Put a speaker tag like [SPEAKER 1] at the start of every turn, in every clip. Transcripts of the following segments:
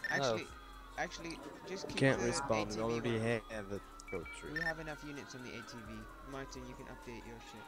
[SPEAKER 1] No,
[SPEAKER 2] Actually, just keep
[SPEAKER 1] can't
[SPEAKER 2] the
[SPEAKER 1] respawn. We
[SPEAKER 2] ATV
[SPEAKER 1] already
[SPEAKER 2] one.
[SPEAKER 1] have it. Go through.
[SPEAKER 2] We have enough units on the ATV. Martin, you can update your shit.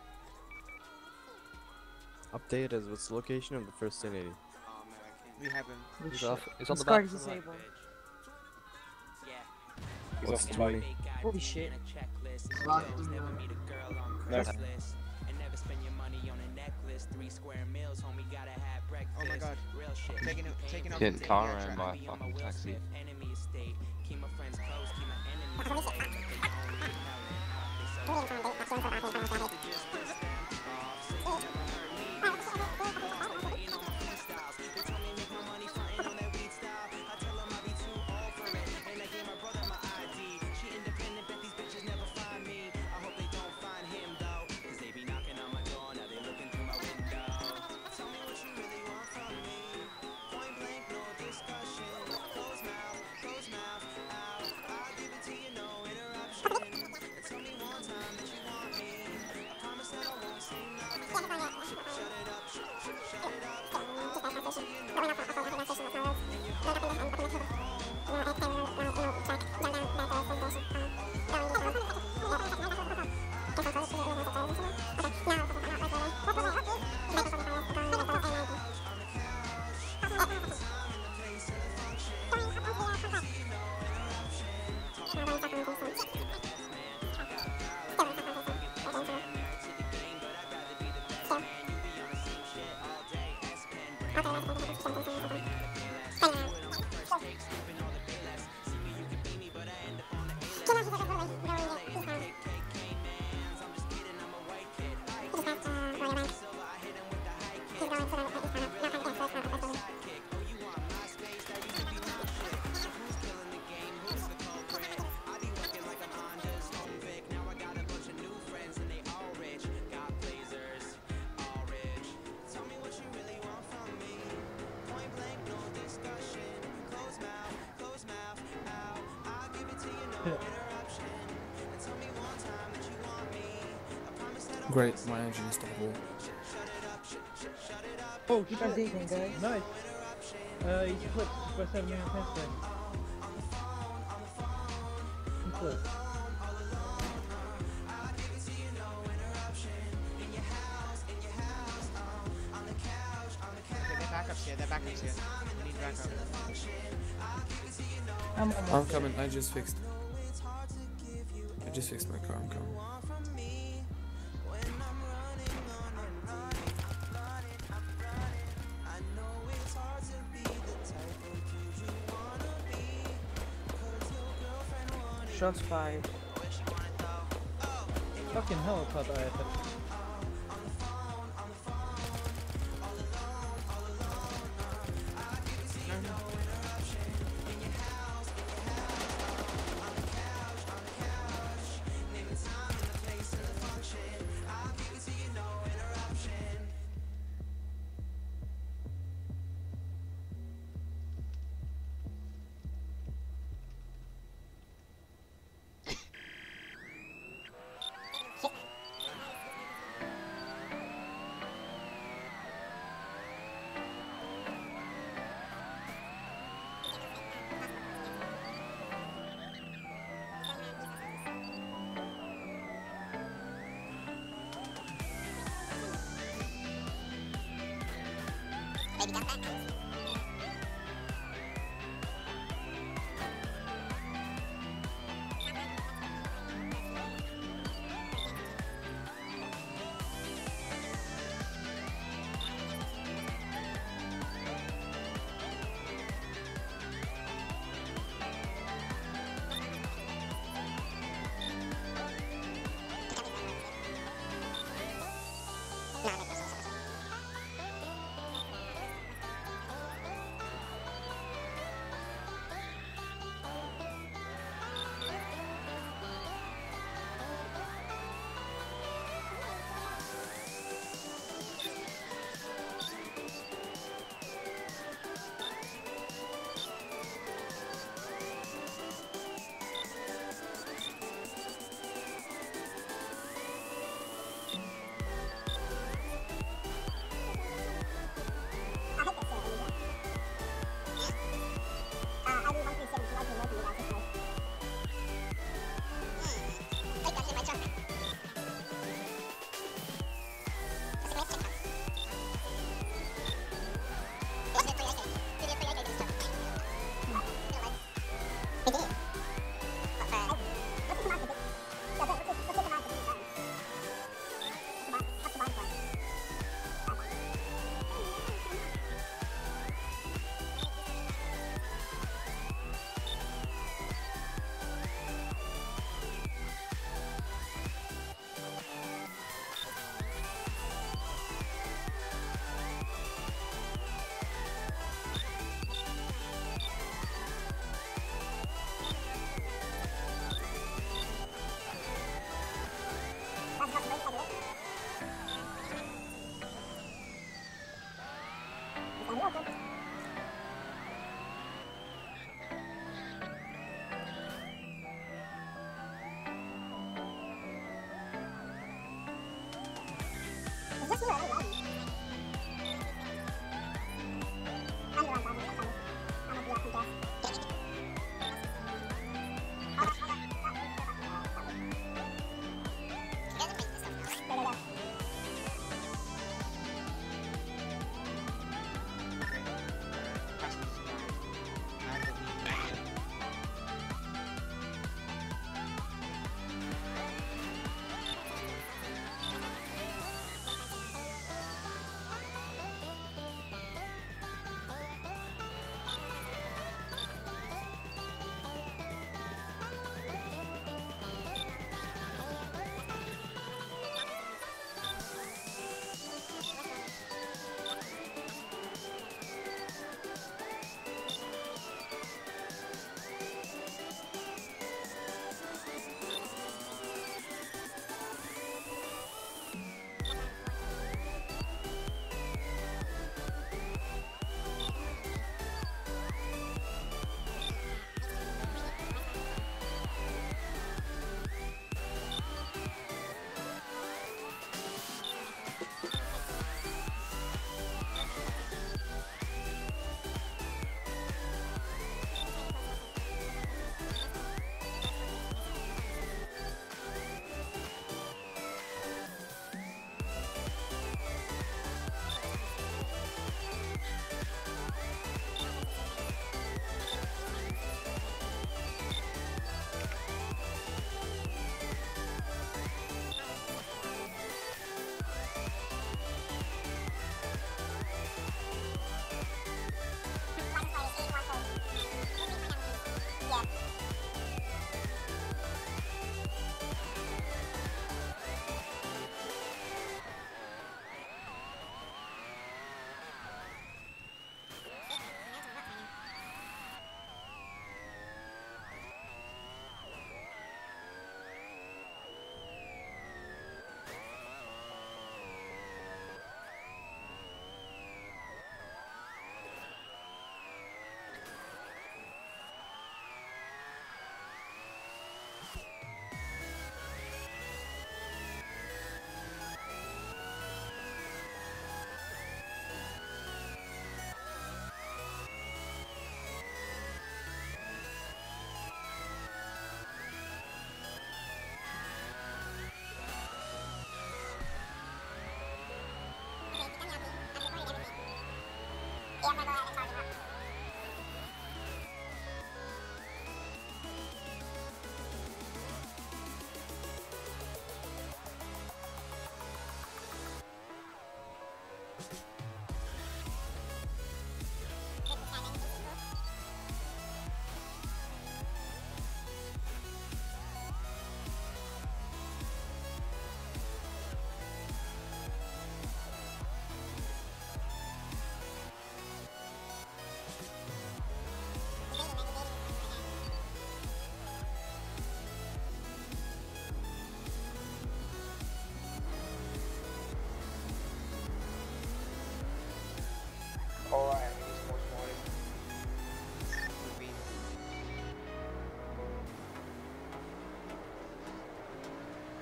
[SPEAKER 1] Update as what's the location of the first 1080?
[SPEAKER 2] We have him.
[SPEAKER 3] Oh,
[SPEAKER 4] He's
[SPEAKER 3] shit.
[SPEAKER 4] off. He's on
[SPEAKER 3] This
[SPEAKER 4] the back.
[SPEAKER 3] card is disabled.
[SPEAKER 1] What's 20?
[SPEAKER 3] Holy shit.
[SPEAKER 5] No.
[SPEAKER 2] Oh my god. Taking off
[SPEAKER 5] Getting
[SPEAKER 2] the
[SPEAKER 5] car
[SPEAKER 2] yeah,
[SPEAKER 5] ran by a fucking taxi.
[SPEAKER 6] Great, my engine is double.
[SPEAKER 7] Oh, he
[SPEAKER 3] How's
[SPEAKER 7] flipped.
[SPEAKER 3] evening, guys?
[SPEAKER 7] Nice. He flipped for 7 million pesos. He flipped.
[SPEAKER 2] Okay, their backups here. Their backups here. We need backup.
[SPEAKER 6] I'm coming, I just fixed my car, I'm coming.
[SPEAKER 3] Shots fired.
[SPEAKER 7] Fucking hell, I thought I had to.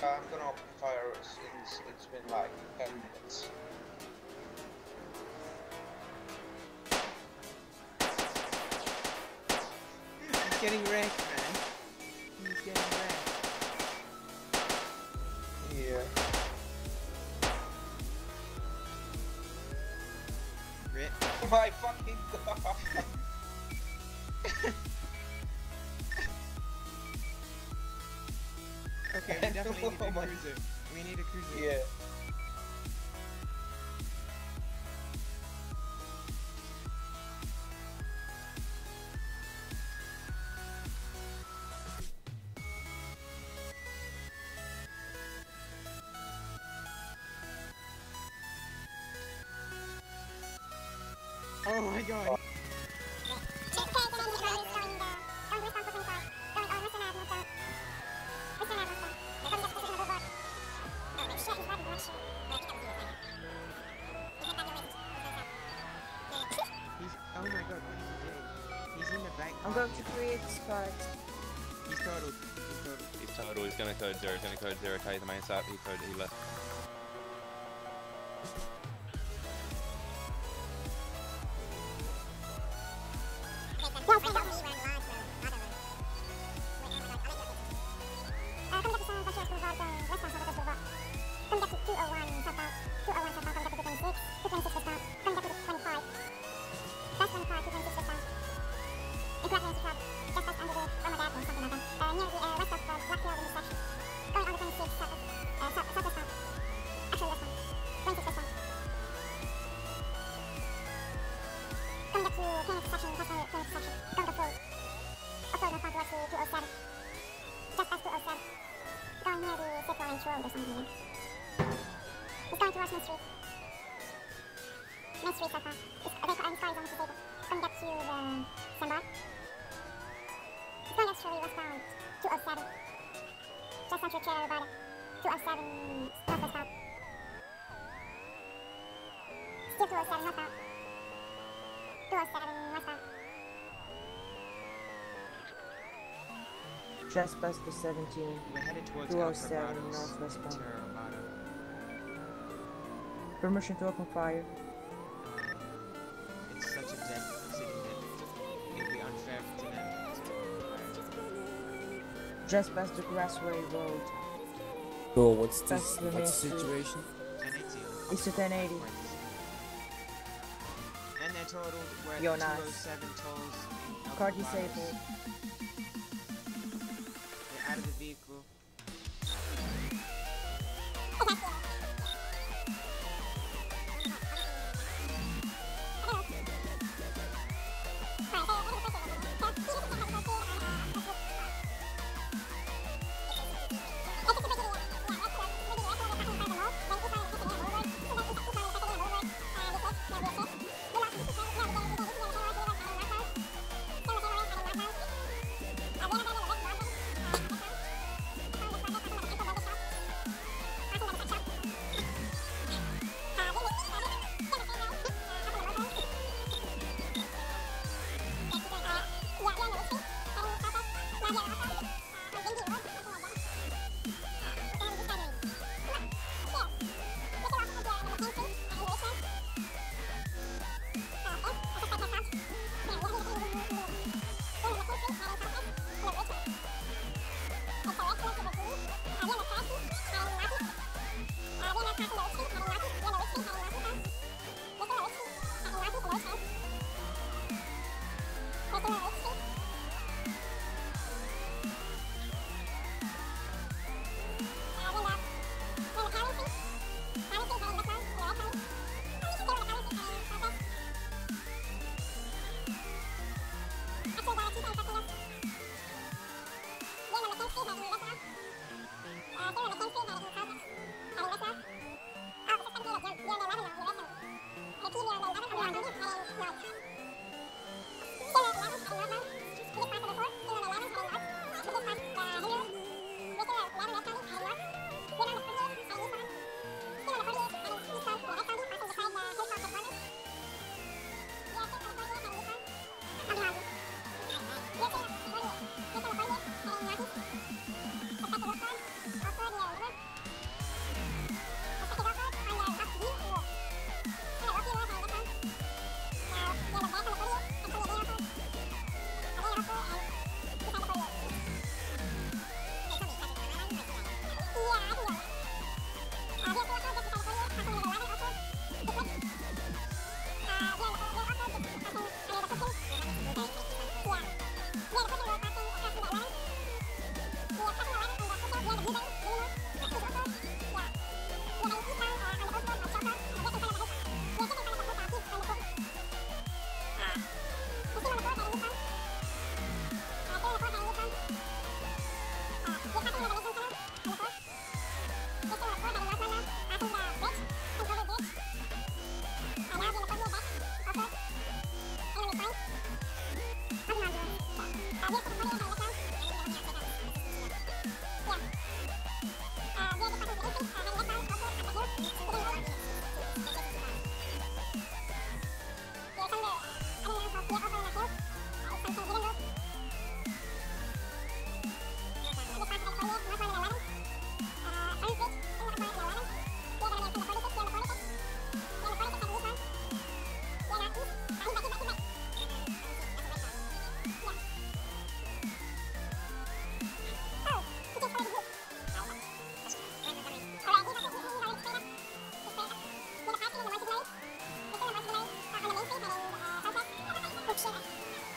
[SPEAKER 4] I'm gonna open fire since it's been like 10 minutes.
[SPEAKER 2] He's getting wrecked, man. He's getting wrecked.
[SPEAKER 4] Yeah.
[SPEAKER 2] Rip.
[SPEAKER 4] Oh my fucking god!
[SPEAKER 2] Okay, we definitely need
[SPEAKER 4] Oh
[SPEAKER 2] a
[SPEAKER 4] my-
[SPEAKER 2] cruiser. We need a cruiser.
[SPEAKER 4] Yeah.
[SPEAKER 2] Oh my god. Oh my god, what is he doing? He's in the back.
[SPEAKER 3] I'm going to create a spot.
[SPEAKER 2] He's totaled. He's totaled.
[SPEAKER 5] He's total, he's gonna code 0, he's gonna code 0, tie the main sap, he left.
[SPEAKER 3] Just past the 17.
[SPEAKER 2] We're headed towards
[SPEAKER 3] 207
[SPEAKER 2] Alpharada's
[SPEAKER 3] northwest bound.
[SPEAKER 2] Terra Armada.
[SPEAKER 3] Permission to open fire.
[SPEAKER 2] It's such a dead city that it'd be unfair to them to open fire.
[SPEAKER 3] Just past the Grassway Road.
[SPEAKER 6] So what's this?
[SPEAKER 3] That's the main
[SPEAKER 6] What's the
[SPEAKER 3] street.
[SPEAKER 6] situation?
[SPEAKER 2] 1080.
[SPEAKER 3] It's a 1080.
[SPEAKER 2] And they're totaled. We're at
[SPEAKER 3] Yo, nice.
[SPEAKER 2] 207 tolls in
[SPEAKER 3] Car
[SPEAKER 2] Alpharada's.
[SPEAKER 3] disabled.
[SPEAKER 2] They're out of the vehicle.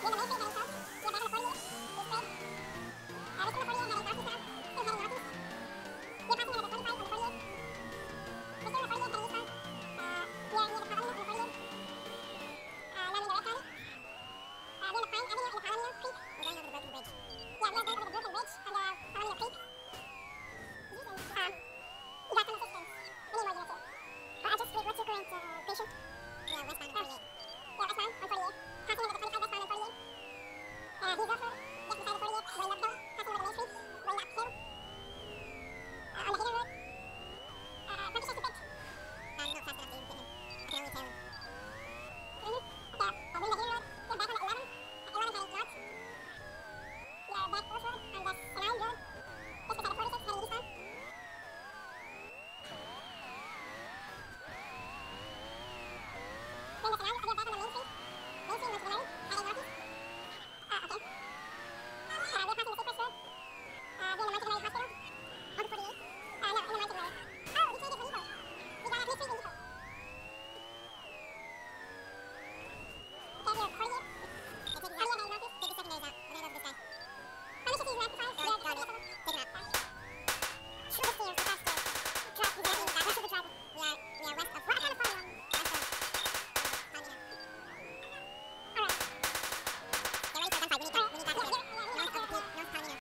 [SPEAKER 8] Thank you.